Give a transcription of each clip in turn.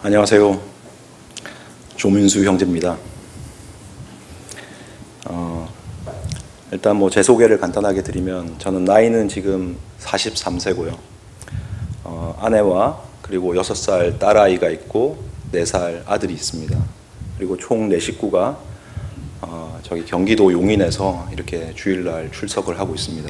안녕하세요. 조민수 형제입니다. 일단 제 소개를 간단하게 드리면 저는 나이는 지금 43세고요. 아내와 그리고 6살 딸아이가 있고 4살 아들이 있습니다. 그리고 총 4식구가 저기 경기도 용인에서 이렇게 주일날 출석을 하고 있습니다.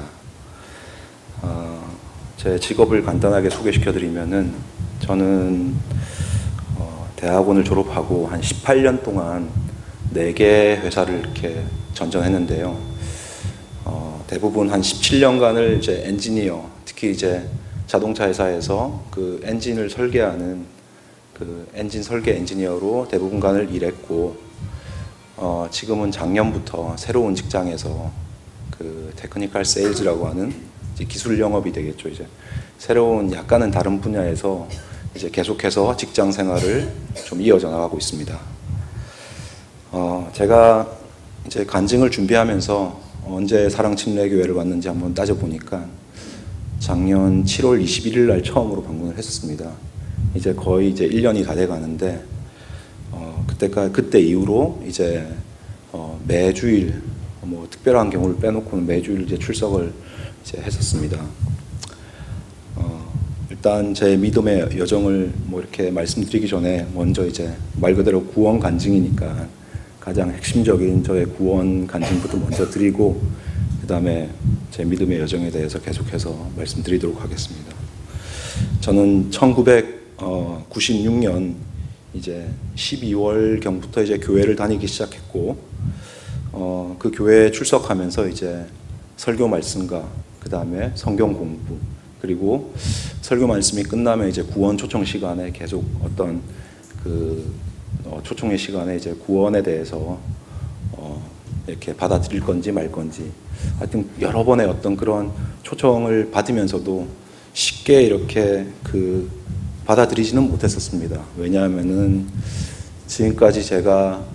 제 직업을 간단하게 소개시켜 드리면은 저는 대학원을 졸업하고 한 18년 동안 4개 회사를 이렇게 전전했는데요. 대부분 한 17년간을 이제 엔지니어, 특히 이제 자동차 회사에서 그 엔진을 설계하는 그 엔진 설계 엔지니어로 대부분간을 일했고, 지금은 작년부터 새로운 직장에서 그 테크니컬 세일즈라고 하는 이제 기술 영업이 되겠죠. 이제 새로운 약간은 다른 분야에서 이제 계속해서 직장 생활을 좀 이어져 나가고 있습니다. 제가 이제 간증을 준비하면서 언제 사랑침례교회를 왔는지 한번 따져보니까 작년 7월 21일 날 처음으로 방문을 했었습니다. 이제 거의 이제 1년이 다 돼 가는데, 그때 이후로 이제 매주일 특별한 경우를 빼놓고는 매주일 이제 출석을 이제 했었습니다. 일단 제 믿음의 여정을 이렇게 말씀드리기 전에 먼저 이제 말 그대로 구원 간증이니까 가장 핵심적인 저의 구원 간증부터 먼저 드리고, 그 다음에 제 믿음의 여정에 대해서 계속해서 말씀드리도록 하겠습니다. 저는 1996년 이제 12월 경부터 이제 교회를 다니기 시작했고, 그 교회에 출석하면서 이제 설교 말씀과 그 다음에 성경 공부, 그리고 설교 말씀이 끝나면 이제 구원 초청 시간에 계속 어떤 그 초청의 시간에 이제 구원에 대해서 이렇게 받아들일 건지 말 건지, 하여튼 여러 번의 어떤 그런 초청을 받으면서도 쉽게 이렇게 그 받아들이지는 못했었습니다. 왜냐하면은 지금까지 제가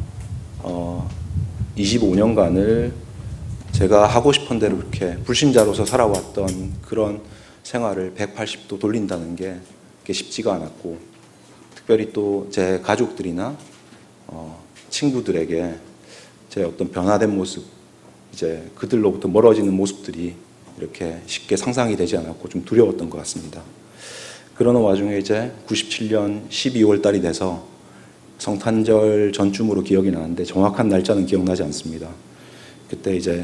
25년간을 제가 하고 싶은 대로 이렇게 불신자로서 살아왔던 그런 생활을 180도 돌린다는 게 쉽지가 않았고, 특별히 또 제 가족들이나 친구들에게 제 어떤 변화된 모습, 이제 그들로부터 멀어지는 모습들이 이렇게 쉽게 상상이 되지 않았고 좀 두려웠던 것 같습니다. 그러는 와중에 이제 97년 12월 달이 돼서 성탄절 전쯤으로 기억이 나는데 정확한 날짜는 기억나지 않습니다. 그때 이제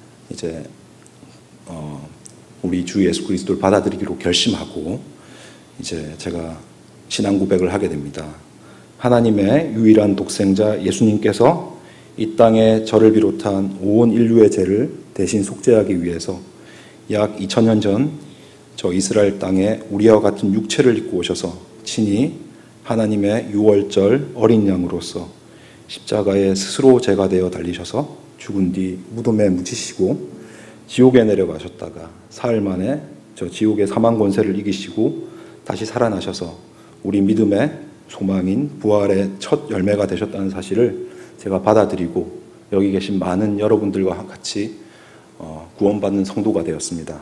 우리 주 예수 그리스도를 받아들이기로 결심하고 이제 제가 신앙 고백을 하게 됩니다. 하나님의 유일한 독생자 예수님께서 이 땅에 저를 비롯한 온 인류의 죄를 대신 속죄하기 위해서 약 2000년 전 저 이스라엘 땅에 우리와 같은 육체를 입고 오셔서 친히 하나님의 유월절 어린 양으로서 십자가에 스스로 제가 되어 달리셔서 죽은 뒤 무덤에 묻히시고 지옥에 내려가셨다가 사흘 만에 저 지옥의 사망 권세를 이기시고 다시 살아나셔서 우리 믿음의 소망인 부활의 첫 열매가 되셨다는 사실을 제가 받아들이고 여기 계신 많은 여러분들과 같이 구원받는 성도가 되었습니다.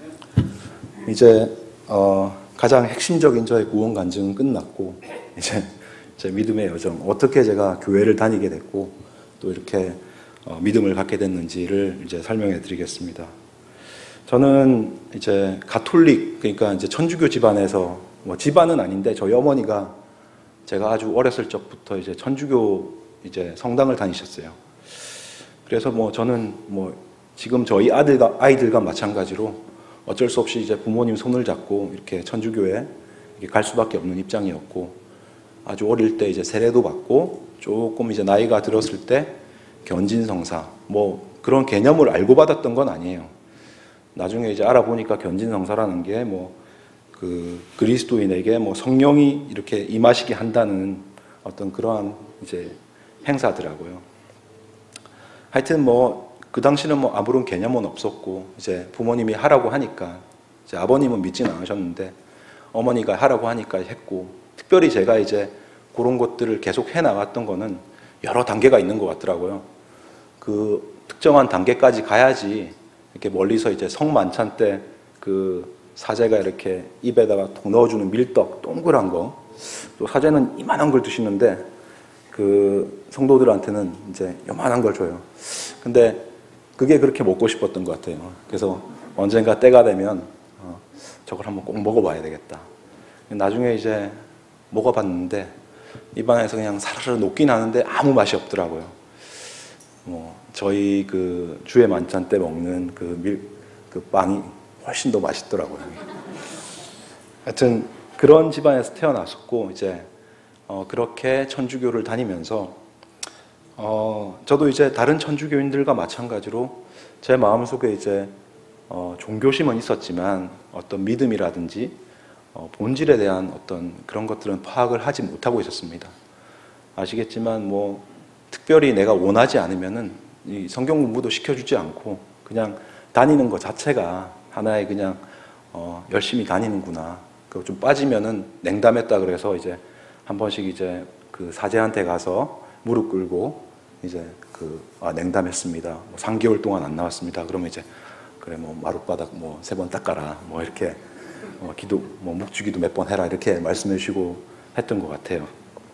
이제 가장 핵심적인 저의 구원 간증은 끝났고, 이제 제 믿음의 여정, 어떻게 제가 교회를 다니게 됐고 또 이렇게 믿음을 갖게 됐는지를 이제 설명해 드리겠습니다. 저는 이제 가톨릭, 그러니까 이제 천주교 집안에서, 집안은 아닌데 저희 어머니가 제가 아주 어렸을 적부터 이제 천주교 이제 성당을 다니셨어요. 그래서 저는 지금 저희 아이들과 마찬가지로 어쩔 수 없이 이제 부모님 손을 잡고 이렇게 천주교에 이렇게 갈 수밖에 없는 입장이었고, 아주 어릴 때 이제 세례도 받고 조금 이제 나이가 들었을 때 견진성사 그런 개념을 알고 받았던 건 아니에요. 나중에 이제 알아보니까 견진성사라는 게 그 그리스도인에게 성령이 이렇게 임하시게 한다는 어떤 그러한 이제 행사더라고요. 하여튼 그 당시는 아무런 개념은 없었고, 이제 부모님이 하라고 하니까, 이제 아버님은 믿지는 않으셨는데 어머니가 하라고 하니까 했고, 특별히 제가 이제 그런 것들을 계속 해 나갔던 거는 여러 단계가 있는 것 같더라고요. 그 특정한 단계까지 가야지 이렇게 멀리서 이제 성만찬 때 그 사제가 이렇게 입에다가 톡 넣어주는 밀떡 동그란 거, 또 사제는 이만한 걸 드시는데 그 성도들한테는 이제 요만한 걸 줘요. 근데 그게 그렇게 먹고 싶었던 것 같아요. 그래서 언젠가 때가 되면 저걸 한번 꼭 먹어봐야 되겠다. 나중에 이제 먹어봤는데 입안에서 그냥 사르르 녹긴 하는데 아무 맛이 없더라고요. 저희 그 주의 만찬 때 먹는 그 빵이 훨씬 더 맛있더라고요. 하여튼 그런 집안에서 태어났었고 이제 그렇게 천주교를 다니면서 저도 이제 다른 천주교인들과 마찬가지로 제 마음속에 이제 종교심은 있었지만 어떤 믿음이라든지 본질에 대한 어떤 그런 것들은 파악을 하지 못하고 있었습니다. 아시겠지만 뭐 특별히 내가 원하지 않으면은 이 성경 공부도 시켜주지 않고 그냥 다니는 것 자체가 하나의 그냥 열심히 다니는구나. 좀 빠지면은 냉담했다 그래서 이제 한 번씩 이제 그 사제한테 가서 무릎 꿇고 이제 냉담했습니다. 뭐 3개월 동안 안 나왔습니다. 그러면 이제 그래 뭐 마룻바닥 뭐 3번 닦아라 뭐 이렇게 기도 뭐 묵주기도 몇 번 해라 이렇게 말씀해 주시고 했던 것 같아요.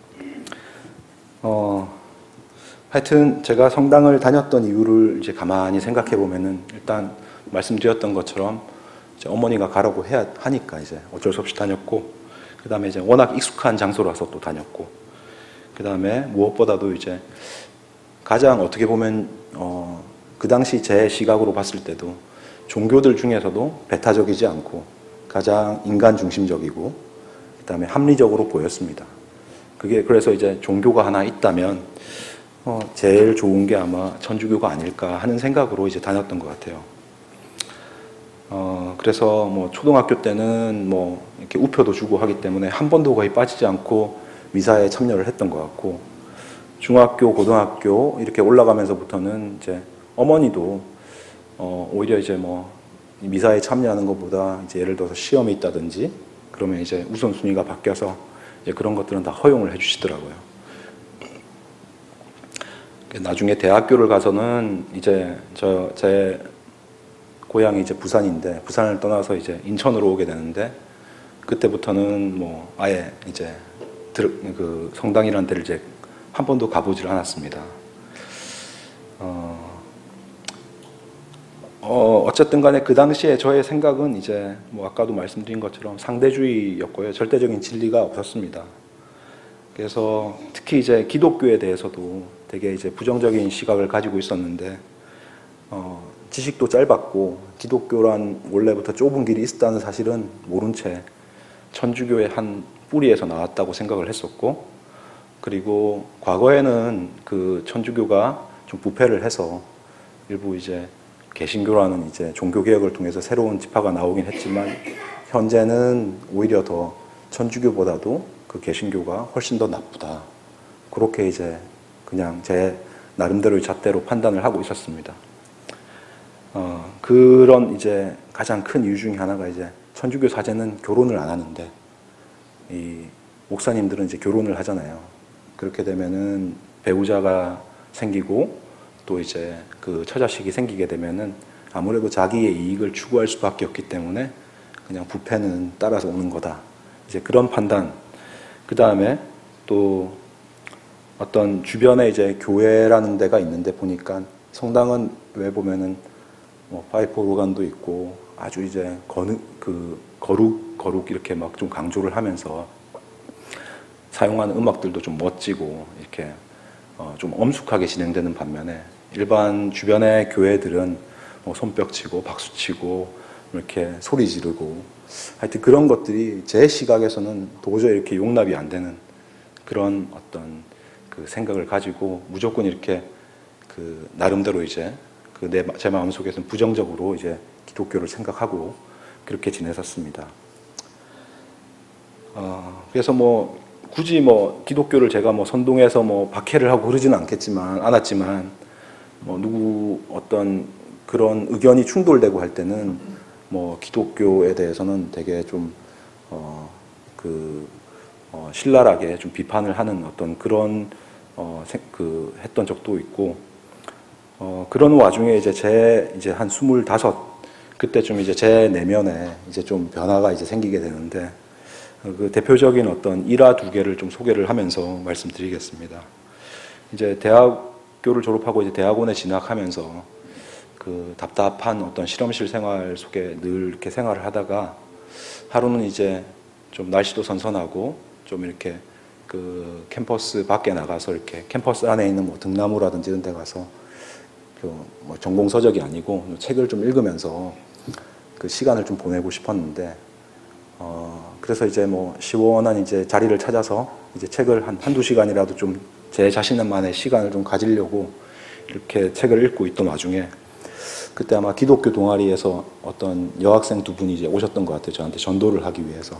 하여튼 제가 성당을 다녔던 이유를 이제 가만히 생각해 보면은 일단 말씀드렸던 것처럼 이제 어머니가 가라고 해야 하니까 이제 어쩔 수 없이 다녔고, 그 다음에 이제 워낙 익숙한 장소라서 또 다녔고, 그 다음에 무엇보다도 이제 가장 어떻게 보면 그 당시 제 시각으로 봤을 때도 종교들 중에서도 배타적이지 않고 가장 인간 중심적이고 그 다음에 합리적으로 보였습니다. 그게 그래서 이제 종교가 하나 있다면 제일 좋은 게 아마 천주교가 아닐까 하는 생각으로 이제 다녔던 것 같아요. 그래서 뭐 초등학교 때는 뭐 이렇게 우표도 주고 하기 때문에 한 번도 거의 빠지지 않고 미사에 참여를 했던 것 같고, 중학교, 고등학교 이렇게 올라가면서부터는 이제 어머니도 오히려 이제 뭐 미사에 참여하는 것보다 이제 예를 들어서 시험이 있다든지 그러면 이제 우선순위가 바뀌어서 이제 그런 것들은 다 허용을 해주시더라고요. 나중에 대학교를 가서는 이제 제 고향이 이제 부산인데 부산을 떠나서 이제 인천으로 오게 되는데, 그때부터는 뭐 아예 이제 그 성당이라는 데를 이제 한 번도 가보질 않았습니다. 어쨌든 간에 그 당시에 저의 생각은 이제 뭐 아까도 말씀드린 것처럼 상대주의였고요. 절대적인 진리가 없었습니다. 그래서 특히 이제 기독교에 대해서도 되게 이제 부정적인 시각을 가지고 있었는데, 지식도 짧았고 기독교란 원래부터 좁은 길이 있었다는 사실은 모른 채 천주교의 한 뿌리에서 나왔다고 생각을 했었고, 그리고 과거에는 그 천주교가 좀 부패를 해서 일부 이제 개신교라는 이제 종교개혁을 통해서 새로운 지파가 나오긴 했지만 현재는 오히려 더 천주교보다도 그 개신교가 훨씬 더 나쁘다. 그렇게 이제 그냥 제 나름대로의 잣대로 판단을 하고 있었습니다. 그런 이제 가장 큰 이유 중에 하나가 이제 천주교 사제는 결혼을 안 하는데 이 목사님들은 이제 결혼을 하잖아요. 그렇게 되면은 배우자가 생기고 또 이제 그 처자식이 생기게 되면은 아무래도 자기의 이익을 추구할 수밖에 없기 때문에 그냥 부패는 따라서 오는 거다. 이제 그런 판단. 그 다음에 또 어떤 주변에 이제 교회라는 데가 있는데 보니까 성당은 왜 보면은 뭐 파이프 오르간도 있고 아주 이제 거룩 이렇게 막 좀 강조를 하면서 사용하는 음악들도 좀 멋지고 이렇게 좀 엄숙하게 진행되는 반면에 일반 주변의 교회들은 뭐 손뼉치고 박수치고 이렇게 소리 지르고 하여튼 그런 것들이 제 시각에서는 도저히 이렇게 용납이 안 되는 그런 어떤 그 생각을 가지고 무조건 이렇게 그 나름대로 이제 제 마음속에서는 부정적으로 이제 기독교를 생각하고 그렇게 지냈었습니다. 그래서 뭐 굳이 뭐 기독교를 제가 뭐 선동해서 뭐 박해를 하고 그러지는 않았지만 뭐 누구 어떤 그런 의견이 충돌되고 할 때는 뭐 기독교에 대해서는 되게 좀 신랄하게 좀 비판을 하는 어떤 그런 했던 적도 있고, 그런 와중에 이제 한 25 그때쯤 이제 제 내면에 이제 좀 변화가 이제 생기게 되는데, 그 대표적인 어떤 일화 두 개를 좀 소개를 하면서 말씀드리겠습니다. 이제 대학교를 졸업하고 이제 대학원에 진학하면서 그 답답한 어떤 실험실 생활 속에 늘 이렇게 생활을 하다가 하루는 이제 좀 날씨도 선선하고 좀 이렇게 그 캠퍼스 밖에 나가서 이렇게 캠퍼스 안에 있는 뭐 등나무라든지 이런 데 가서 그 뭐 전공 서적이 아니고 책을 좀 읽으면서 그 시간을 좀 보내고 싶었는데 그래서 이제 뭐 시원한 이제 자리를 찾아서 이제 책을 한두 시간이라도 좀 제 자신만의 시간을 좀 가지려고 이렇게 책을 읽고 있던 와중에 그때 아마 기독교 동아리에서 어떤 여학생 두 분이 이제 오셨던 것 같아요. 저한테 전도를 하기 위해서.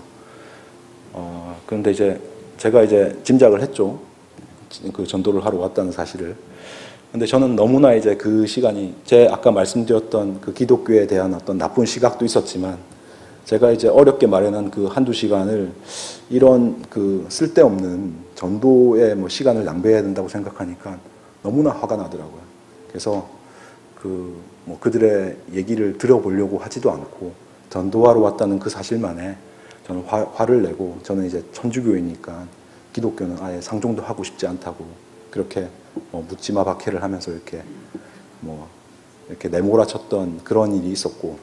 그런데 이제 제가 이제 짐작을 했죠. 그 전도를 하러 왔다는 사실을. 근데 저는 너무나 이제 그 시간이 제 아까 말씀드렸던 그 기독교에 대한 어떤 나쁜 시각도 있었지만 제가 이제 어렵게 마련한 그 한두 시간을 이런 그 쓸데없는 전도에 뭐 시간을 낭비해야 된다고 생각하니까 너무나 화가 나더라고요. 그래서 그 뭐 그들의 얘기를 들어보려고 하지도 않고 전도하러 왔다는 그 사실만에 저는 화를 내고 저는 이제 천주교이니까 기독교는 아예 상종도 하고 싶지 않다고 그렇게 뭐 묻지마 박해를 하면서 이렇게 뭐 이렇게 내몰아쳤던 그런 일이 있었고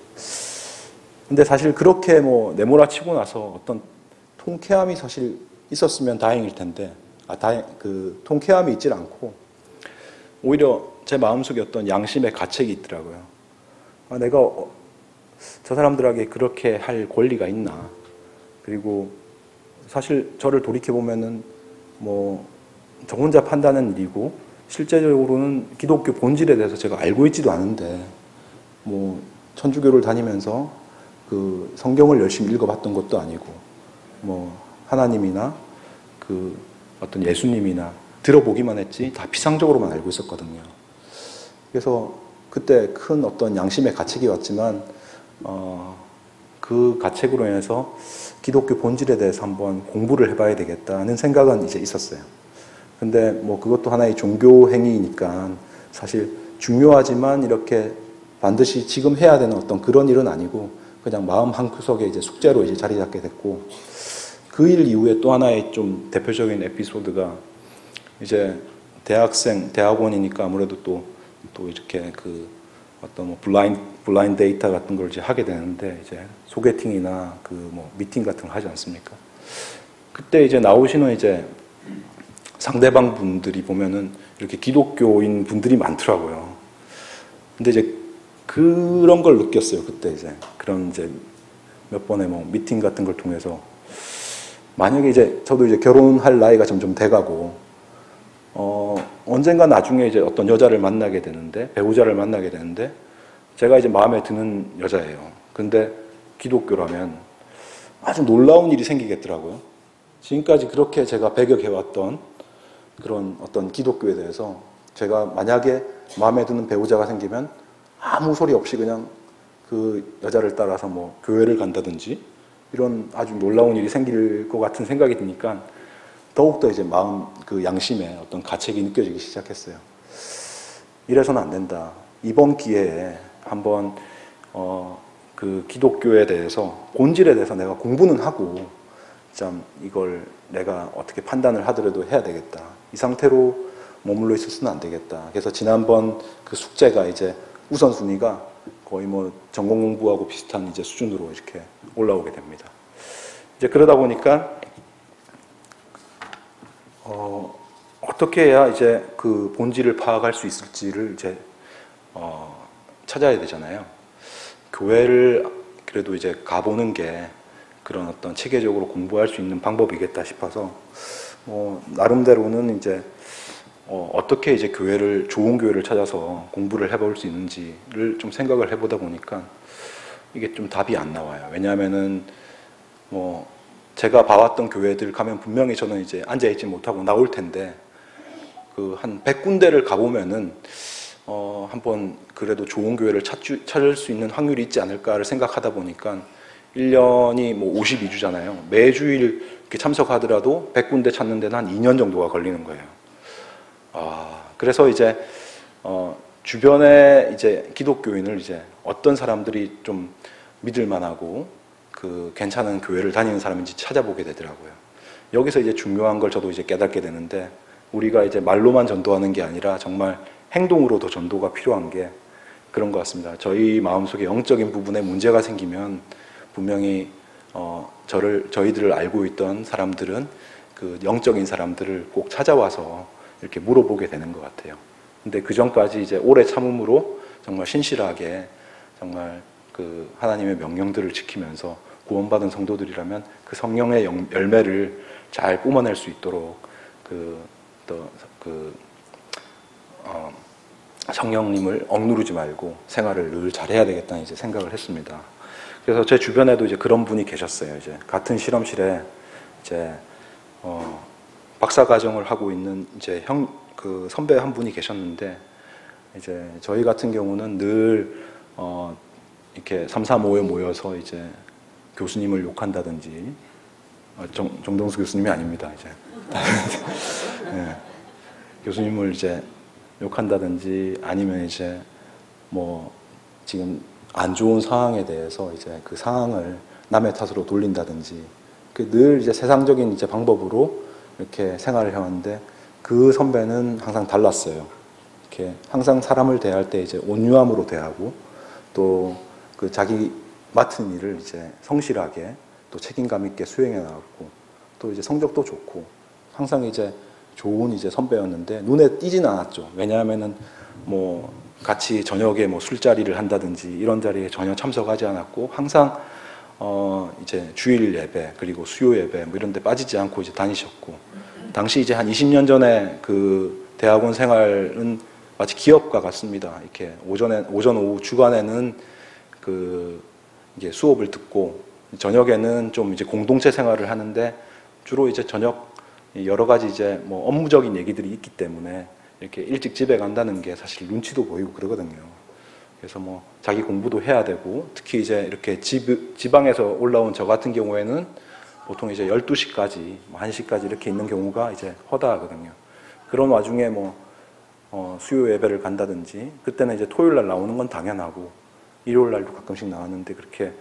근데 사실 그렇게 뭐 내몰아치고 나서 어떤 통쾌함이 사실 있었으면 다행일 텐데 그 통쾌함이 있질 않고 오히려 제 마음속에 어떤 양심의 가책이 있더라고요. 내가 저 사람들에게 그렇게 할 권리가 있나. 그리고 사실 저를 돌이켜보면은 뭐 저 혼자 판단하는 일이고 실제적으로는 기독교 본질에 대해서 제가 알고 있지도 않은데 뭐 천주교를 다니면서 그 성경을 열심히 읽어봤던 것도 아니고 뭐 하나님이나 그 어떤 예수님이나 들어보기만 했지 다 피상적으로만 알고 있었거든요. 그래서 그때 큰 어떤 양심의 가책이 왔지만 그 가책으로 인해서 기독교 본질에 대해서 한번 공부를 해봐야 되겠다는 생각은 이제 있었어요. 근데 뭐 그것도 하나의 종교 행위니까 사실 중요하지만 이렇게 반드시 지금 해야 되는 어떤 그런 일은 아니고 그냥 마음 한구석에 이제 숙제로 이제 자리 잡게 됐고 그 일 이후에 또 하나의 좀 대표적인 에피소드가 이제 대학원이니까 아무래도 또 이렇게 그 어떤 뭐 블라인드 데이터 같은 걸 이제 하게 되는데 이제 소개팅이나 그 뭐 미팅 같은 거 하지 않습니까? 그때 이제 나오시는 이제 상대방 분들이 보면은 이렇게 기독교인 분들이 많더라고요. 근데 이제 그런 걸 느꼈어요. 그때 이제 그런 이제 몇 번의 뭐 미팅 같은 걸 통해서 만약에 이제 저도 이제 결혼할 나이가 점점 돼가고 언젠가 나중에 이제 어떤 여자를 만나게 되는데 배우자를 만나게 되는데 제가 이제 마음에 드는 여자예요. 근데 기독교라면 아주 놀라운 일이 생기겠더라고요. 지금까지 그렇게 제가 배격해왔던 그런 어떤 기독교에 대해서 제가 만약에 마음에 드는 배우자가 생기면 아무 소리 없이 그냥 그 여자를 따라서 뭐 교회를 간다든지 이런 아주 놀라운 일이 생길 것 같은 생각이 드니까 더욱더 이제 마음 그 양심에 어떤 가책이 느껴지기 시작했어요. 이래서는 안 된다. 이번 기회에 한번 그 기독교에 대해서 본질에 대해서 내가 공부는 하고 참 이걸 내가 어떻게 판단을 하더라도 해야 되겠다. 이 상태로 머물러 있어서는 안 되겠다. 그래서 지난번 그 숙제가 이제 우선순위가 거의 뭐 전공 공부하고 비슷한 이제 수준으로 이렇게 올라오게 됩니다. 이제 그러다 보니까 어떻게 해야 이제 그 본질을 파악할 수 있을지를 이제 찾아야 되잖아요. 교회를 그래도 이제 가보는 게 그런 어떤 체계적으로 공부할 수 있는 방법이겠다 싶어서 나름대로는 이제 어떻게 이제 좋은 교회를 찾아서 공부를 해볼 수 있는지를 좀 생각을 해보다 보니까 이게 좀 답이 안 나와요. 왜냐하면은 제가 봐왔던 교회들 가면 분명히 저는 이제 앉아있지 못하고 나올 텐데 그 한 100군데를 가보면은 한번 그래도 좋은 교회를 찾을 수 있는 확률이 있지 않을까를 생각하다 보니까 1년이 뭐 52주잖아요. 매주일 이렇게 참석하더라도 100군데 찾는 데는 한 2년 정도가 걸리는 거예요. 그래서 이제 주변에 이제 기독교인을 이제 어떤 사람들이 좀 믿을 만하고 그 괜찮은 교회를 다니는 사람인지 찾아보게 되더라고요. 여기서 이제 중요한 걸 저도 이제 깨닫게 되는데, 우리가 이제 말로만 전도하는 게 아니라 정말 행동으로도 전도가 필요한 게 그런 것 같습니다. 저희 마음속에 영적인 부분에 문제가 생기면 분명히 저희들을 알고 있던 사람들은 그 영적인 사람들을 꼭 찾아와서 이렇게 물어보게 되는 것 같아요. 근데 그 전까지 이제 오래 참음으로 정말 신실하게 정말 그 하나님의 명령들을 지키면서 구원받은 성도들이라면 그 성령의 열매를 잘 뿜어낼 수 있도록 성령님을 억누르지 말고 생활을 늘 잘해야 되겠다는 이제 생각을 했습니다. 그래서 제 주변에도 이제 그런 분이 계셨어요. 이제 같은 실험실에 이제 박사 과정을 하고 있는 이제 그 선배 한 분이 계셨는데, 이제 저희 같은 경우는 늘 이렇게 3, 4, 5에 모여서 이제 교수님을 욕한다든지, 정동수 교수님이 아닙니다. 이제 네. 교수님을 이제 욕한다든지, 아니면 이제 뭐 지금 안 좋은 상황에 대해서 이제 그 상황을 남의 탓으로 돌린다든지, 늘 이제 세상적인 이제 방법으로 이렇게 생활을 해왔는데, 그 선배는 항상 달랐어요. 이렇게 항상 사람을 대할 때 이제 온유함으로 대하고, 또 그 자기 맡은 일을 이제 성실하게 또 책임감 있게 수행해 나갔고, 또 이제 성적도 좋고, 항상 이제 좋은 이제 선배였는데 눈에 띄지는 않았죠. 왜냐하면은 뭐 같이 저녁에 뭐 술자리를 한다든지 이런 자리에 전혀 참석하지 않았고, 항상 이제 주일 예배 그리고 수요 예배 뭐 이런 데 빠지지 않고 이제 다니셨고, 당시 이제 한 20년 전에 그 대학원 생활은 마치 기업과 같습니다. 이렇게 오전 오후 주간에는 그 이제 수업을 듣고, 저녁에는 좀 이제 공동체 생활을 하는데, 주로 이제 저녁 여러 가지 이제 뭐 업무적인 얘기들이 있기 때문에 이렇게 일찍 집에 간다는 게 사실 눈치도 보이고 그러거든요. 그래서 뭐 자기 공부도 해야 되고, 특히 이제 이렇게 지방에서 올라온 저 같은 경우에는 보통 이제 12시까지, 1시까지 이렇게 있는 경우가 이제 허다하거든요. 그런 와중에 뭐 수요 예배를 간다든지, 그때는 이제 토요일 날 나오는 건 당연하고, 일요일 날도 가끔씩 나왔는데, 그렇게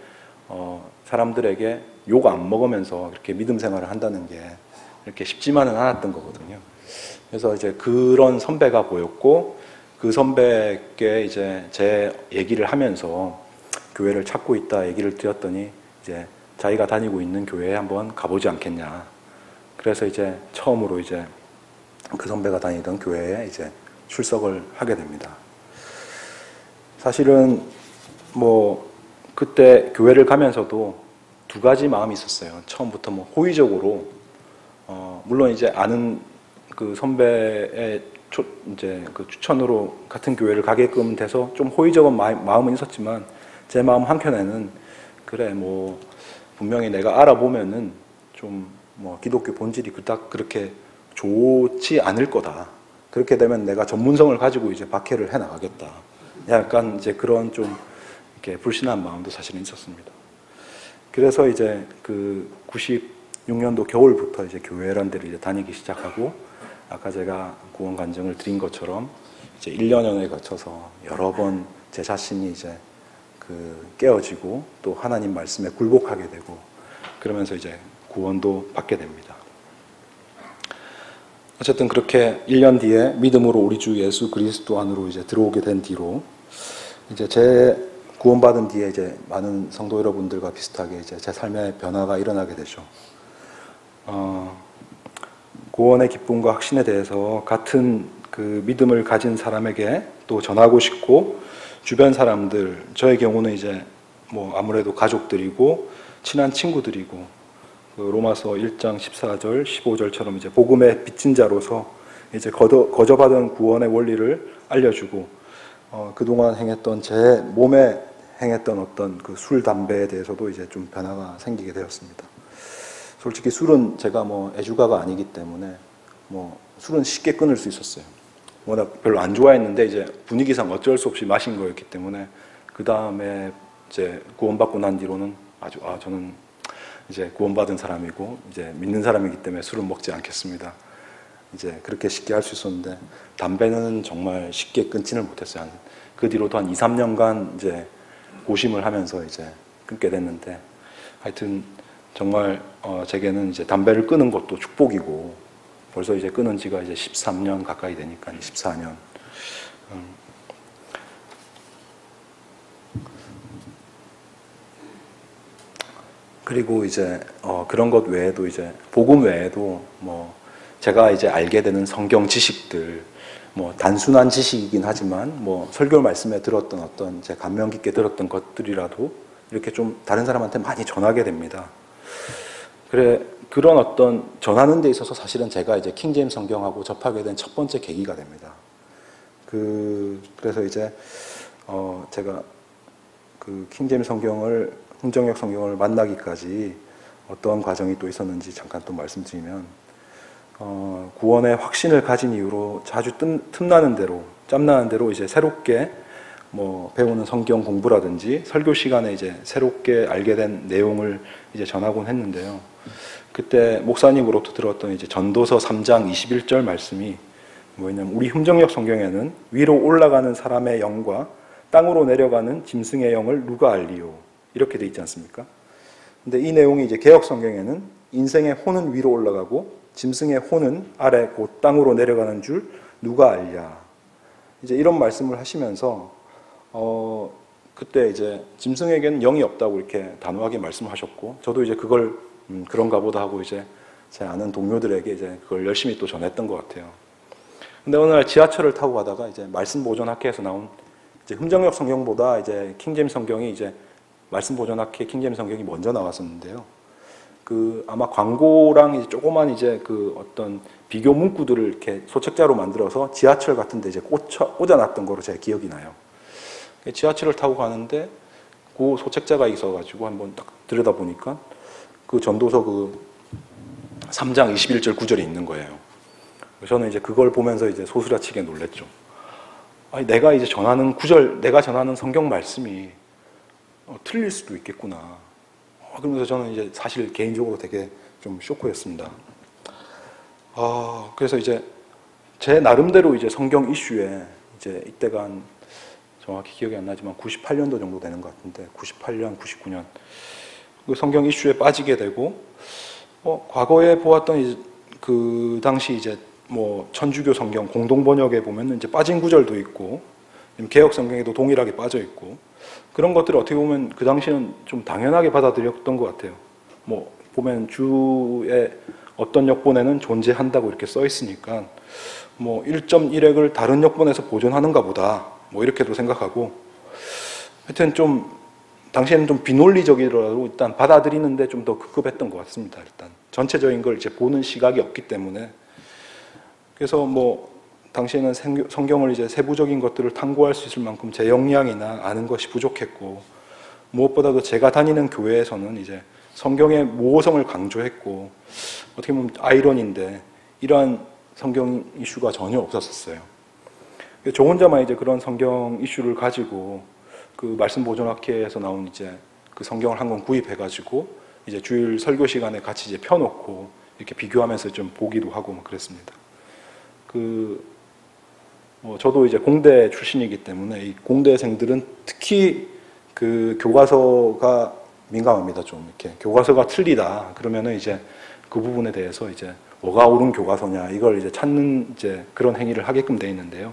사람들에게 욕 안 먹으면서 그렇게 믿음 생활을 한다는 게 이렇게 쉽지만은 않았던 거거든요. 그래서 이제 그런 선배가 보였고, 그 선배께 이제 제 얘기를 하면서 교회를 찾고 있다 얘기를 드렸더니, 이제 자기가 다니고 있는 교회에 한번 가보지 않겠냐. 그래서 이제 처음으로 이제 그 선배가 다니던 교회에 이제 출석을 하게 됩니다. 사실은 뭐 그때 교회를 가면서도 두 가지 마음이 있었어요. 처음부터 뭐 호의적으로, 물론 이제 아는 그 선배의 이제 그 추천으로 같은 교회를 가게끔 돼서 좀 호의적인 마음은 있었지만, 제 마음 한켠에는 그래 뭐 분명히 내가 알아보면은 좀 뭐 기독교 본질이 그닥 그렇게 좋지 않을 거다. 그렇게 되면 내가 전문성을 가지고 이제 박해를 해 나가겠다. 약간 이제 그런 좀 이렇게 불신한 마음도 사실은 있었습니다. 그래서 이제 그 96년도 겨울부터 이제 교회라는 데를 이제 다니기 시작하고, 아까 제가 구원 간증을 드린 것처럼 이제 1년여에 거쳐서 여러 번 제 자신이 이제 그 깨어지고, 또 하나님 말씀에 굴복하게 되고, 그러면서 이제 구원도 받게 됩니다. 어쨌든 그렇게 1년 뒤에 믿음으로 우리 주 예수 그리스도 안으로 이제 들어오게 된 뒤로, 이제 제 구원받은 뒤에 이제 많은 성도 여러분들과 비슷하게 이제 제 삶의 변화가 일어나게 되죠. 구원의 기쁨과 확신에 대해서 같은 그 믿음을 가진 사람에게 또 전하고 싶고, 주변 사람들, 저의 경우는 이제 뭐 아무래도 가족들이고 친한 친구들이고, 그 로마서 1장 14절, 15절처럼 이제 복음의 빚진 자로서 이제 거저받은 구원의 원리를 알려주고, 그동안 행했던 제 몸에 행했던 어떤 그 술, 담배에 대해서도 이제 좀 변화가 생기게 되었습니다. 솔직히 술은 제가 뭐 애주가가 아니기 때문에 뭐 술은 쉽게 끊을 수 있었어요. 워낙 별로 안 좋아했는데 이제 분위기상 어쩔 수 없이 마신 거였기 때문에, 그 다음에 이제 구원받고 난 뒤로는 아주 저는 이제 구원받은 사람이고 이제 믿는 사람이기 때문에 술은 먹지 않겠습니다. 이제 그렇게 쉽게 할 수 있었는데, 담배는 정말 쉽게 끊지는 못했어요. 그 뒤로도 한 2, 3년간 이제 고심을 하면서 이제 끊게 됐는데, 하여튼 정말 제게는 이제 담배를 끊은 것도 축복이고, 벌써 이제 끊은 지가 이제 13년 가까이 되니까 14년. 그리고 이제 그런 것 외에도 이제 복음 외에도 뭐 제가 이제 알게 되는 성경 지식들, 뭐 단순한 지식이긴 하지만 뭐 설교 말씀에 들었던 어떤 제 감명 깊게 들었던 것들이라도 이렇게 좀 다른 사람한테 많이 전하게 됩니다. 그런 어떤 전하는 데 있어서 사실은 제가 이제 킹제임스 성경하고 접하게 된 첫 번째 계기가 됩니다. 그래서 이제 제가 그 킹제임스 성경을, 흥정역 성경을 만나기까지 어떤 과정이 또 있었는지 잠깐 또 말씀드리면, 구원의 확신을 가진 이후로 자주 틈나는 대로, 짬나는 대로 이제 새롭게 뭐 배우는 성경 공부라든지 설교 시간에 이제 새롭게 알게 된 내용을 이제 전하곤 했는데요. 그때 목사님으로부터 들었던 이제 전도서 3장 21절 말씀이 뭐냐면, 우리 흥정역 성경에는 위로 올라가는 사람의 영과 땅으로 내려가는 짐승의 영을 누가 알리요? 이렇게 돼 있지 않습니까? 근데 이 내용이 이제 개역 성경에는 인생의 혼은 위로 올라가고 짐승의 혼은 아래 곧 땅으로 내려가는 줄 누가 알랴? 이제 이런 말씀을 하시면서 그때 이제 짐승에게는 영이 없다고 이렇게 단호하게 말씀하셨고, 저도 이제 그걸 그런가 보다 하고 이제 제 아는 동료들에게 이제 그걸 열심히 또 전했던 것 같아요. 근데 어느 날 지하철을 타고 가다가 이제 말씀 보존 학회에서 나온 이제 흥정역 성경보다 이제 킹제임스 성경이 이제 말씀 보존 학회 킹제임스 성경이 먼저 나왔었는데요. 아마 광고랑 이제 조그만 이제 어떤 비교 문구들을 이렇게 소책자로 만들어서 지하철 같은 데 이제 꽂아놨던 거로 제 기억이 나요. 지하철을 타고 가는데 그 소책자가 있어가지고 한번 딱 들여다보니까 그 전도서 3장 21절 9절이 있는 거예요. 저는 이제 그걸 보면서 이제 소스라치게 놀랬죠. 아니, 내가 이제 전하는 구절, 내가 전하는 성경 말씀이 틀릴 수도 있겠구나. 그러면서 저는 이제 사실 개인적으로 되게 좀 쇼크였습니다. 그래서 이제 제 나름대로 이제 성경 이슈에 이제 이때가 한 정확히 기억이 안 나지만 98년도 정도 되는 것 같은데, 98년, 99년 그 성경 이슈에 빠지게 되고, 과거에 보았던 그 당시 이제 뭐 천주교 성경 공동 번역에 보면 이제 빠진 구절도 있고, 개역 성경에도 동일하게 빠져 있고, 그런 것들을 어떻게 보면 그 당시는 좀 당연하게 받아들였던 것 같아요. 뭐 보면 주의 어떤 역본에는 존재한다고 이렇게 써 있으니까 뭐 1.1핵을 다른 역본에서 보존하는가 보다, 뭐 이렇게도 생각하고, 하여튼 좀 당시에는 좀 비논리적이라도 일단 받아들이는데 좀 더 급급했던 것 같습니다. 일단 전체적인 걸 이제 보는 시각이 없기 때문에. 그래서 뭐 당시에는 성경을 이제 세부적인 것들을 탐구할 수 있을 만큼 제 역량이나 아는 것이 부족했고, 무엇보다도 제가 다니는 교회에서는 이제 성경의 모호성을 강조했고, 어떻게 보면 아이러니인데 이러한 성경 이슈가 전혀 없었어요. 저 혼자만 이제 그런 성경 이슈를 가지고 그 말씀 보존학회에서 나온 이제 그 성경을 한 권 구입해가지고 이제 주일 설교 시간에 같이 이제 펴놓고 이렇게 비교하면서 좀 보기도 하고 막 그랬습니다. 저도 이제 공대 출신이기 때문에 이 공대생들은 특히 그 교과서가 민감합니다. 좀 이렇게 교과서가 틀리다 그러면은 이제 그 부분에 대해서 이제 뭐가 옳은 교과서냐 이걸 이제 찾는 이제 그런 행위를 하게끔 돼 있는데요.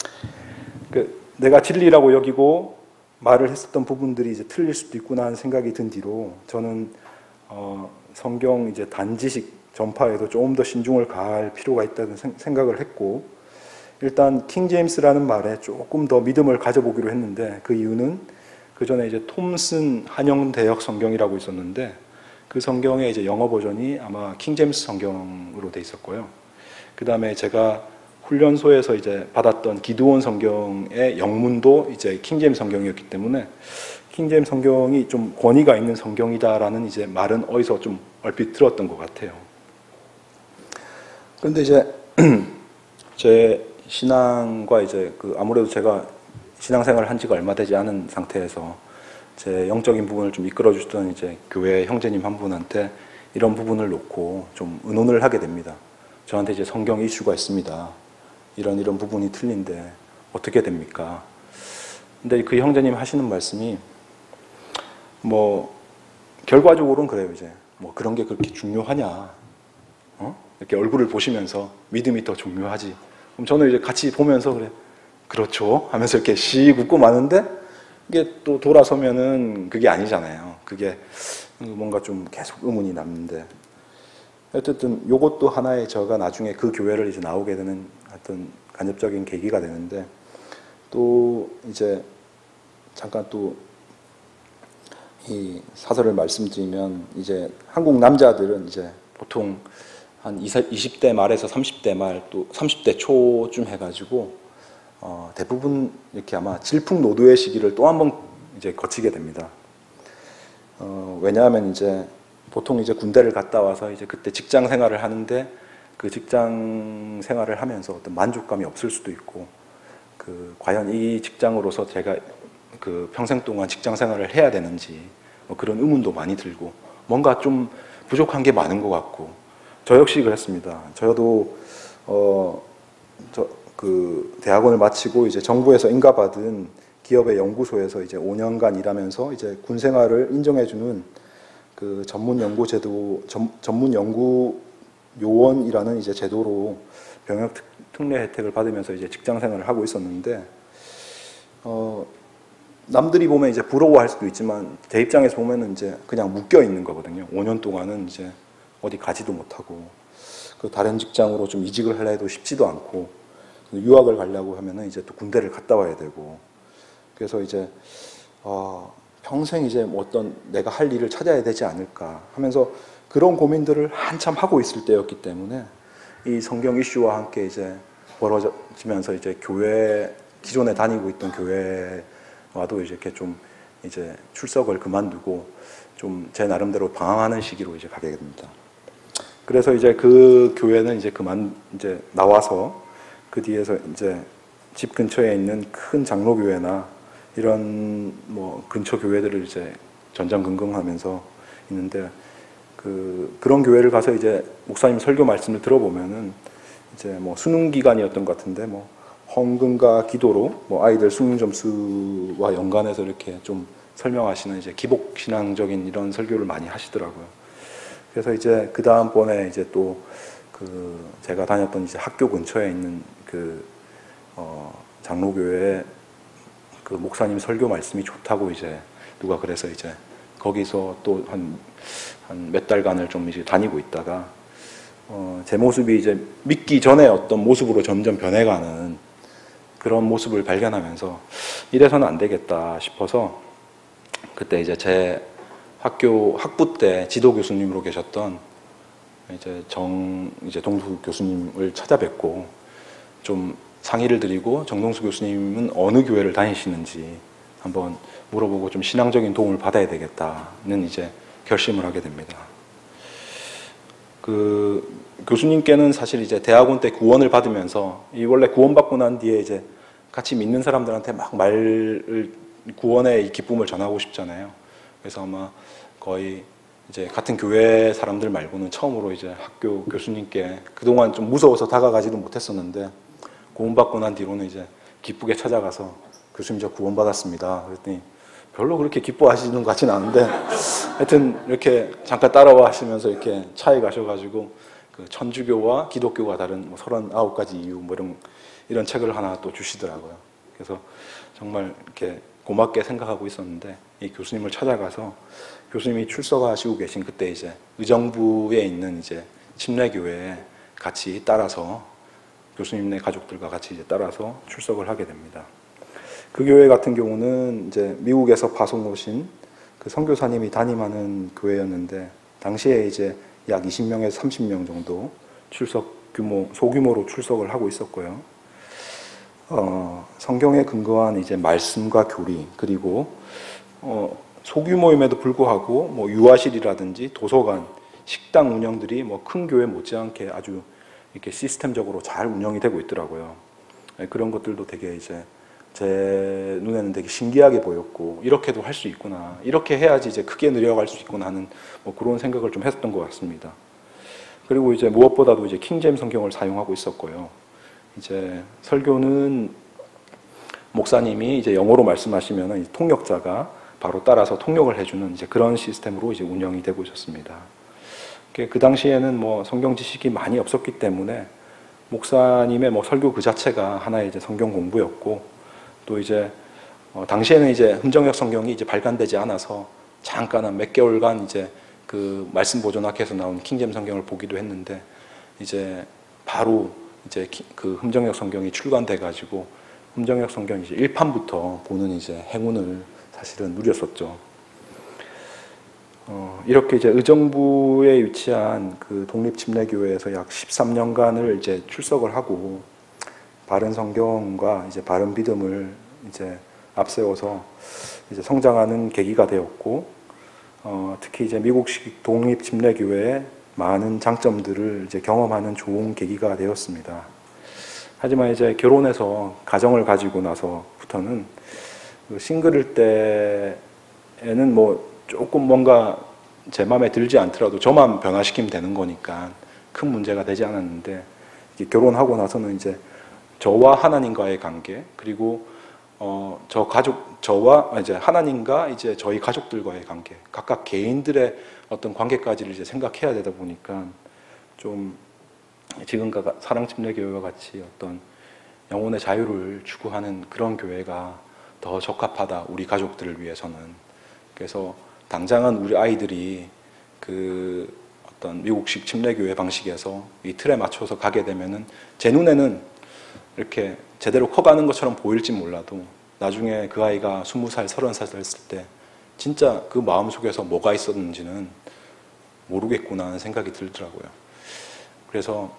내가 진리라고 여기고 말을 했었던 부분들이 이제 틀릴 수도 있구나 하는 생각이 든 뒤로 저는 성경 이제 단지식 전파에도 조금 더 신중을 가할 필요가 있다는 생각을 했고, 일단 킹제임스라는 말에 조금 더 믿음을 가져보기로 했는데, 그 이유는 그 전에 이제 톰슨 한영 대역 성경이라고 있었는데 그 성경의 이제 영어 버전이 아마 킹제임스 성경으로 돼 있었고요. 그 다음에 제가 훈련소에서 이제 받았던 기드온 성경의 영문도 이제 킹제임스 성경이었기 때문에 킹제임스 성경이 좀 권위가 있는 성경이다라는 이제 말은 어디서 좀 얼핏 들었던 것 같아요. 그런데 이제 제 신앙과 이제 아무래도 제가 신앙생활을 한 지가 얼마 되지 않은 상태에서 제 영적인 부분을 좀 이끌어 주시던 이제 교회 형제님 한 분한테 이런 부분을 놓고 좀 의논을 하게 됩니다. 저한테 이제 성경 이슈가 있습니다. 이런 부분이 틀린데 어떻게 됩니까? 근데 그 형제님 하시는 말씀이 뭐 결과적으로는 그래요. 이제 뭐 그런 게 그렇게 중요하냐? 이렇게 얼굴을 보시면서 믿음이 더 중요하지. 그럼 저는 이제 같이 보면서 그래. 그렇죠. 하면서 이렇게 씩 웃고 마는데 이게 또 돌아서면은 그게 아니잖아요. 그게 뭔가 좀 계속 의문이 남는데. 어쨌든 요것도 하나의 저가 나중에 그 교회를 이제 나오게 되는 어떤 간접적인 계기가 되는데, 또 이제 잠깐 또 이 사설을 말씀드리면, 이제 한국 남자들은 이제 보통 한 20대 말에서 30대 말, 또 30대 초쯤 해가지고 대부분 이렇게 아마 질풍노도의 시기를 또 한 번 이제 거치게 됩니다. 왜냐하면 이제 보통 이제 군대를 갔다 와서 이제 그때 직장 생활을 하는데, 그 직장 생활을 하면서 어떤 만족감이 없을 수도 있고, 과연 이 직장으로서 제가 평생 동안 직장 생활을 해야 되는지 뭐 그런 의문도 많이 들고, 뭔가 좀 부족한 게 많은 것 같고. 저 역시 그랬습니다. 저도 대학원을 마치고 이제 정부에서 인가받은 기업의 연구소에서 이제 5년간 일하면서 이제 군 생활을 인정해주는 그 전문 연구 제도, 전문 연구 요원이라는 이제 제도로 병역 특례 혜택을 받으면서 이제 직장 생활을 하고 있었는데, 남들이 보면 이제 부러워할 수도 있지만 제 입장에서 보면은 이제 그냥 묶여 있는 거거든요. 5년 동안은 이제 어디 가지도 못하고, 그 다른 직장으로 좀 이직을 하려 해도 쉽지도 않고, 유학을 가려고 하면은 이제 또 군대를 갔다 와야 되고, 그래서 이제 평생 이제 뭐 어떤 내가 할 일을 찾아야 되지 않을까 하면서 그런 고민들을 한참 하고 있을 때였기 때문에, 이 성경 이슈와 함께 이제 벌어지면서 이제 기존에 다니고 있던 교회와도 이렇게 좀 이제 출석을 그만두고 좀 제 나름대로 방황하는 시기로 이제 가게 됩니다. 그래서 이제 그 교회는 이제 이제 나와서 그 뒤에서 이제 집 근처에 있는 큰 장로교회나 이런 뭐 근처 교회들을 이제 전전긍긍하면서 있는데, 그런 교회를 가서 이제 목사님 설교 말씀을 들어보면은 이제 뭐 수능 기간이었던 것 같은데, 뭐 헌금과 기도로 뭐 아이들 수능 점수와 연관해서 이렇게 좀 설명하시는 이제 기복 신앙적인 이런 설교를 많이 하시더라고요. 그래서 이제 그 다음번에 이제 또 제가 다녔던 이제 학교 근처에 있는 장로교회에 목사님 설교 말씀이 좋다고 이제 누가 그래서 이제 거기서 또 한 몇 달간을 좀 이제 다니고 있다가 제 모습이 이제 믿기 전에 어떤 모습으로 점점 변해가는 그런 모습을 발견하면서 이래서는 안 되겠다 싶어서, 그때 이제 제 학부 때 지도 교수님으로 계셨던 이제 동수 교수님을 찾아뵙고 좀 상의를 드리고, 정동수 교수님은 어느 교회를 다니시는지 한번 물어보고 좀 신앙적인 도움을 받아야 되겠다는 이제 결심을 하게 됩니다. 교수님께는 사실 이제 대학원 때 구원을 받으면서, 원래 구원받고 난 뒤에 이제 같이 믿는 사람들한테 막 구원의 이 기쁨을 전하고 싶잖아요. 그래서 아마 거의 이제 같은 교회 사람들 말고는 처음으로 이제 학교 교수님께, 그동안 좀 무서워서 다가가지도 못했었는데 구원받고 난 뒤로는 이제 기쁘게 찾아가서 교수님 저 구원받았습니다. 그랬더니 별로 그렇게 기뻐하시는 것 같지는 않은데, 하여튼 이렇게 잠깐 따라와 하시면서 이렇게 차에 가셔가지고 천주교와 기독교가 다른 39가지 이유 뭐 이런 책을 하나 또 주시더라고요. 그래서 정말 이렇게 고맙게 생각하고 있었는데, 이 교수님을 찾아가서 교수님이 출석하시고 계신 그때 이제 의정부에 있는 이제 침례교회에 같이 따라서 교수님네 가족들과 같이 이제 따라서 출석을 하게 됩니다. 그 교회 같은 경우는 이제 미국에서 파송 오신 그 선교사님이 담임하는 교회였는데, 당시에 이제 약 20명에서 30명 정도 소규모로 출석을 하고 있었고요. 성경에 근거한 이제 말씀과 교리, 그리고 소규모임에도 불구하고 뭐 유아실이라든지 도서관, 식당 운영들이 뭐 큰 교회 못지않게 아주 이렇게 시스템적으로 잘 운영이 되고 있더라고요. 그런 것들도 되게 이제 제 눈에는 되게 신기하게 보였고, 이렇게도 할 수 있구나, 이렇게 해야지 이제 크게 늘려갈 수 있구나 하는 뭐 그런 생각을 좀 했었던 것 같습니다. 그리고 이제 무엇보다도 이제 킹제임스 성경을 사용하고 있었고요. 이제 설교는 목사님이 이제 영어로 말씀하시면은 통역자가 바로 따라서 통역을 해주는 이제 그런 시스템으로 이제 운영이 되고 있었습니다. 그 당시에는 뭐 성경 지식이 많이 없었기 때문에 목사님의 뭐 설교 그 자체가 하나의 이제 성경 공부였고, 또 이제 당시에는 이제 흠정역 성경이 이제 발간되지 않아서 잠깐 한 몇 개월간 이제 그 말씀 보존학회에서 나온 킹제임 성경을 보기도 했는데, 이제 바로 이제 그 흠정역 성경이 출간돼 가지고 흠정역 성경 이제 1판부터 보는 이제 행운을 사실은 누렸었죠. 이렇게 이제 의정부에 위치한 그 독립침례교회에서 약 13년간을 이제 출석을 하고 바른 성경과 이제 바른 믿음을 이제 앞세워서 이제 성장하는 계기가 되었고, 특히 이제 미국식 독립침례교회의 많은 장점들을 이제 경험하는 좋은 계기가 되었습니다. 하지만 이제 결혼해서 가정을 가지고 나서부터는 그 싱글일 때에는 뭐 조금 뭔가 제 마음에 들지 않더라도 저만 변화시키면 되는 거니까 큰 문제가 되지 않았는데, 결혼하고 나서는 이제 저와 하나님과의 관계, 그리고 저와 이제 하나님과 이제 저희 가족들과의 관계, 각각 개인들의 어떤 관계까지를 이제 생각해야 되다 보니까 좀 지금과 사랑침례교회와 같이 어떤 영혼의 자유를 추구하는 그런 교회가 더 적합하다, 우리 가족들을 위해서는. 그래서 당장은 우리 아이들이 그 어떤 미국식 침례교회 방식에서 이 틀에 맞춰서 가게 되면은 제 눈에는 이렇게 제대로 커가는 것처럼 보일지 몰라도 나중에 그 아이가 20살, 30살 됐을 때 진짜 그 마음속에서 뭐가 있었는지는 모르겠구나 하는 생각이 들더라고요. 그래서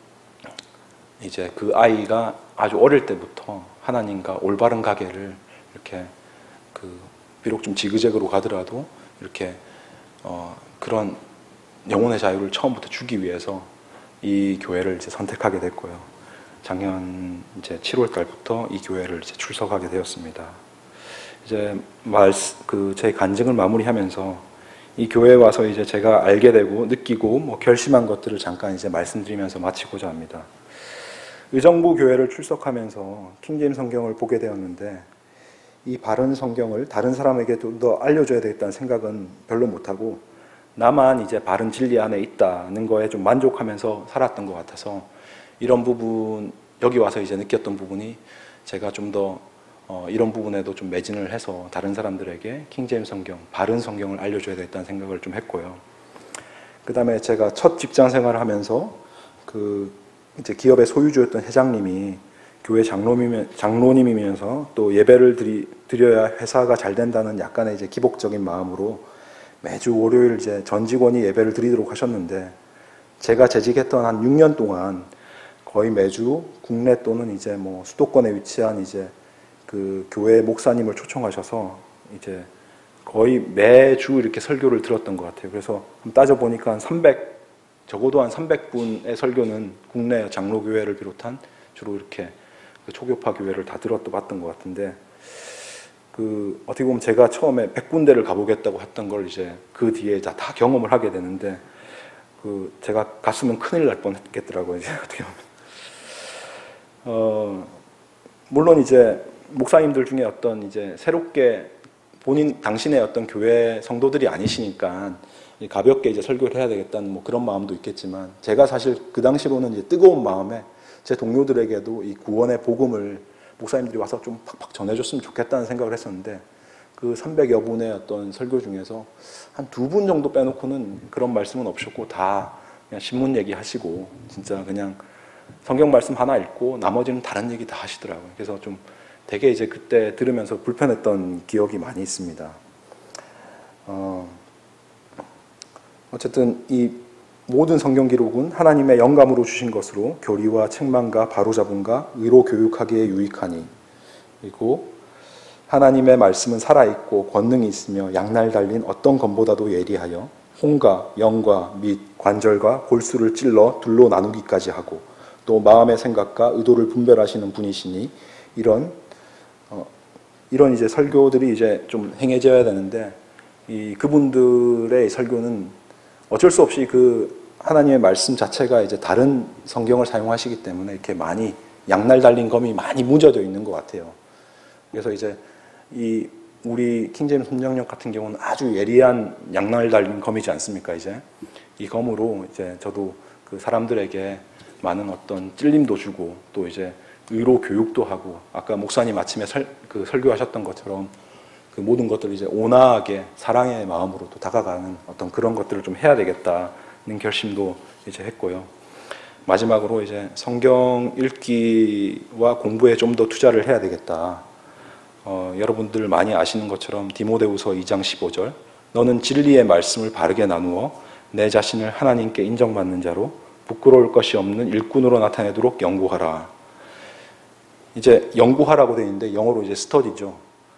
이제 그 아이가 아주 어릴 때부터 하나님과 올바른 가게를 이렇게 비록 좀 지그재그로 가더라도 이렇게 그런 영혼의 자유를 처음부터 주기 위해서 이 교회를 이제 선택하게 됐고요. 작년 이제 7월 달부터 이 교회를 이제 출석하게 되었습니다. 이제 제 간증을 마무리하면서 이 교회에 와서 이제 제가 알게 되고 느끼고 뭐 결심한 것들을 잠깐 이제 말씀드리면서 마치고자 합니다. 의정부 교회를 출석하면서 킹제임 성경을 보게 되었는데, 이 바른 성경을 다른 사람에게 좀 더 알려줘야 되겠다는 생각은 별로 못하고 나만 이제 바른 진리 안에 있다는 거에 좀 만족하면서 살았던 것 같아서, 이런 부분, 여기 와서 이제 느꼈던 부분이 제가 좀 더 이런 부분에도 좀 매진을 해서 다른 사람들에게 킹제임 성경, 바른 성경을 알려줘야 되겠다는 생각을 좀 했고요. 그 다음에 제가 첫 직장 생활을 하면서 이제 기업의 소유주였던 회장님이 교회 장로님이면서 또 예배를 드려야 회사가 잘 된다는 약간의 이제 기복적인 마음으로 매주 월요일 이제 전 직원이 예배를 드리도록 하셨는데, 제가 재직했던 한 6년 동안 거의 매주 국내 또는 이제 뭐 수도권에 위치한 이제 그 교회 목사님을 초청하셔서 이제 거의 매주 이렇게 설교를 들었던 것 같아요. 그래서 따져보니까 적어도 한 300분의 설교는 국내 장로교회를 비롯한 주로 이렇게 초교파 교회를 다 봤던 것 같은데, 어떻게 보면 제가 처음에 100군데를 가보겠다고 했던 걸 이제 그 뒤에 다 경험을 하게 되는데, 제가 갔으면 큰일 날 뻔했겠더라고요, 이제 어떻게 보면. 물론 이제 목사님들 중에 어떤 이제 새롭게 당신의 어떤 교회 성도들이 아니시니까 가볍게 이제 설교를 해야 되겠다는 뭐 그런 마음도 있겠지만, 제가 사실 그 당시로는 이제 뜨거운 마음에 제 동료들에게도 이 구원의 복음을 목사님들이 와서 좀 팍팍 전해줬으면 좋겠다는 생각을 했었는데, 그 300여 분의 어떤 설교 중에서 한 2분 정도 빼놓고는 그런 말씀은 없었고, 다 그냥 신문 얘기하시고 진짜 그냥 성경 말씀 하나 읽고 나머지는 다른 얘기 다 하시더라고요. 그래서 좀 되게 이제 그때 들으면서 불편했던 기억이 많이 있습니다. 어쨌든 이 모든 성경 기록은 하나님의 영감으로 주신 것으로 교리와 책망과 바로잡음과 의로 교육하기에 유익하니, 그리고 하나님의 말씀은 살아있고 권능이 있으며 양날 달린 어떤 검보다도 예리하여 혼과 영과 및 관절과 골수를 찔러 둘로 나누기까지 하고 또 마음의 생각과 의도를 분별하시는 분이시니, 이런 이제 설교들이 이제 좀 행해져야 되는데, 그분들의 설교는 어쩔 수 없이 하나님의 말씀 자체가 이제 다른 성경을 사용하시기 때문에 이렇게 많이 양날 달린 검이 많이 묻어져 있는 것 같아요. 그래서 이제 우리 킹제임스 혼정역 같은 경우는 아주 예리한 양날 달린 검이지 않습니까? 이제 이 검으로 이제 저도 그 사람들에게 많은 어떤 찔림도 주고 또 이제 의로 교육도 하고 아까 목사님 아침에 설교하셨던 것처럼 그 모든 것들을 이제 온화하게 사랑의 마음으로 또 다가가는 어떤 그런 것들을 좀 해야 되겠다는 결심도 이제 했고요. 마지막으로 이제 성경 읽기와 공부에 좀 더 투자를 해야 되겠다. 여러분들 많이 아시는 것처럼 디모데후서 2장 15절 너는 진리의 말씀을 바르게 나누어 내 자신을 하나님께 인정받는 자로 부끄러울 것이 없는 일꾼으로 나타내도록 연구하라. 이제 연구하라고 되어 있는데 영어로 이제 스터디죠.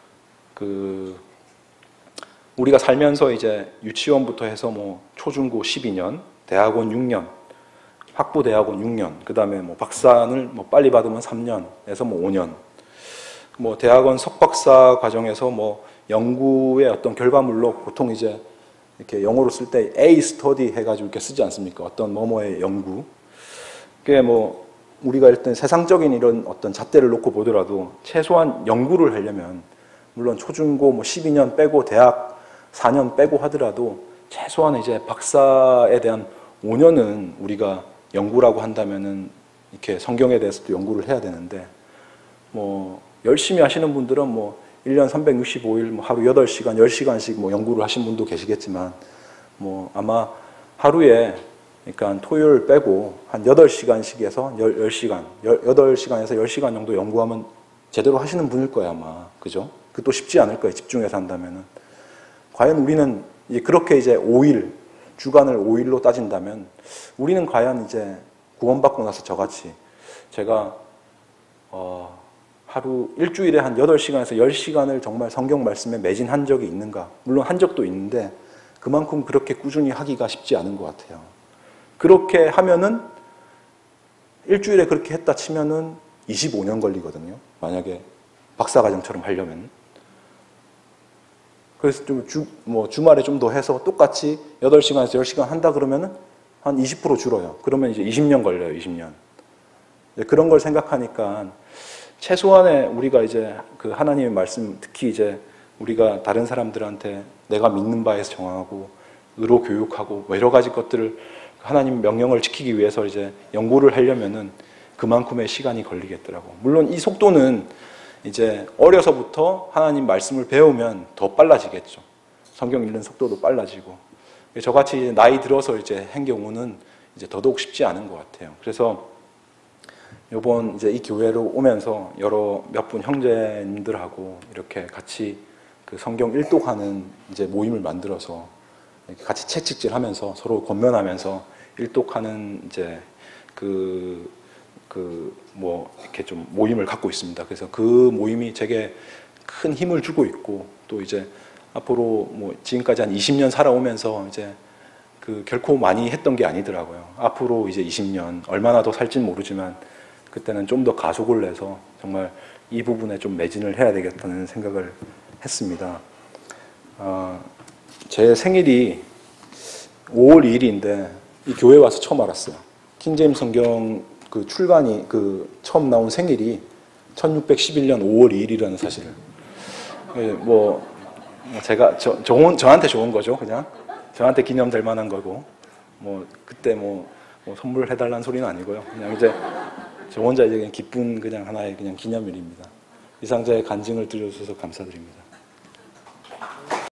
우리가 살면서 이제 유치원부터 해서 뭐 초중고 12년, 대학원 6년, 학부 대학원 6년, 그 다음에 뭐 박사를 뭐 빨리 받으면 3년에서 뭐 5년, 뭐 대학원 석박사 과정에서 뭐 연구의 어떤 결과물로 보통 이제 이렇게 영어로 쓸 때 A study 해가지고 이렇게 쓰지 않습니까? 어떤 뭐뭐의 연구. 그게 뭐 우리가 일단 세상적인 이런 어떤 잣대를 놓고 보더라도 최소한 연구를 하려면 물론 초중고 뭐 12년 빼고 대학 4년 빼고 하더라도 최소한 이제 박사에 대한 5년은 우리가 연구라고 한다면은 이렇게 성경에 대해서도 연구를 해야 되는데 뭐 열심히 하시는 분들은 뭐 1년 365일 뭐 하루 8시간, 10시간씩 뭐 연구를 하신 분도 계시겠지만 뭐 아마 하루에 그러니까 토요일 빼고 한 8시간씩에서 10시간, 8시간에서 10시간 정도 연구하면 제대로 하시는 분일 거예요, 아마. 그죠? 그것도 쉽지 않을 거예요, 집중해서 한다면은. 과연 우리는 그렇게 이제 5일, 주간을 5일로 따진다면 우리는 과연 이제 구원받고 나서 저같이 제가 하루 일주일에 한 8시간에서 10시간을 정말 성경 말씀에 매진한 적이 있는가? 물론 한 적도 있는데 그만큼 그렇게 꾸준히 하기가 쉽지 않은 것 같아요. 그렇게 하면은 일주일에 그렇게 했다 치면은 25년 걸리거든요. 만약에 박사과정처럼 하려면. 그래서 좀 주말에 좀 더 해서 똑같이 8시간에서 10시간 한다 그러면은 한 20% 줄어요. 그러면 이제 20년 걸려요, 20년. 그런 걸 생각하니까 최소한의 우리가 이제 그 하나님의 말씀, 특히 이제 우리가 다른 사람들한테 내가 믿는 바에서 정하고 의로 교육하고 뭐 여러 가지 것들을 하나님 명령을 지키기 위해서 이제 연구를 하려면은 그만큼의 시간이 걸리겠더라고. 물론 이 속도는 이제 어려서부터 하나님 말씀을 배우면 더 빨라지겠죠. 성경 읽는 속도도 빨라지고. 저같이 나이 들어서 이제 한 경우는 이제 더더욱 쉽지 않은 것 같아요. 그래서 이번 이제 이 교회로 오면서 몇 분 형제님들하고 이렇게 같이 그 성경 일독하는 이제 모임을 만들어서 이렇게 같이 책찍질하면서 서로 권면하면서 일독하는 이제 뭐 이렇게 좀 모임을 갖고 있습니다. 그래서 그 모임이 제게 큰 힘을 주고 있고 또 이제 앞으로 뭐 지금까지 한 20년 살아오면서 이제 결코 많이 했던 게 아니더라고요. 앞으로 이제 20년 얼마나 더 살진 모르지만 그때는 좀 더 가속을 내서 정말 이 부분에 좀 매진을 해야 되겠다는 생각을 했습니다. 제 생일이 5월 2일인데 이 교회 와서 처음 알았어요. 킹제임스 성경 출간이 처음 나온 생일이 1611년 5월 2일이라는 사실을. 뭐 제가 저한테 좋은 거죠, 그냥. 저한테 기념될 만한 거고. 뭐 그때 뭐 선물해 달라는 소리는 아니고요. 그냥 이제 저 혼자 이제 그냥 기쁜 그냥 하나의 그냥 기념일입니다. 이상 저의 간증을 들려주셔서 감사드립니다.